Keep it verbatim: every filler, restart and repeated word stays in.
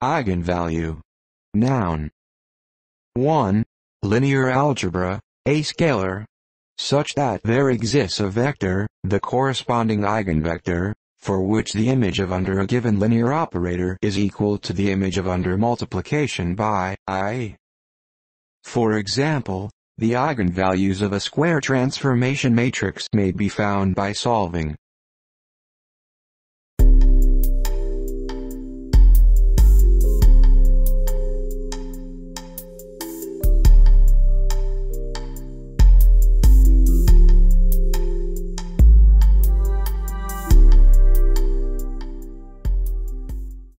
Eigenvalue. Noun. one. Linear algebra, a scalar. Such that there exists a vector, the corresponding eigenvector, for which the image of under a given linear operator is equal to the image of under multiplication by I. For example, the eigenvalues of a square transformation matrix may be found by solving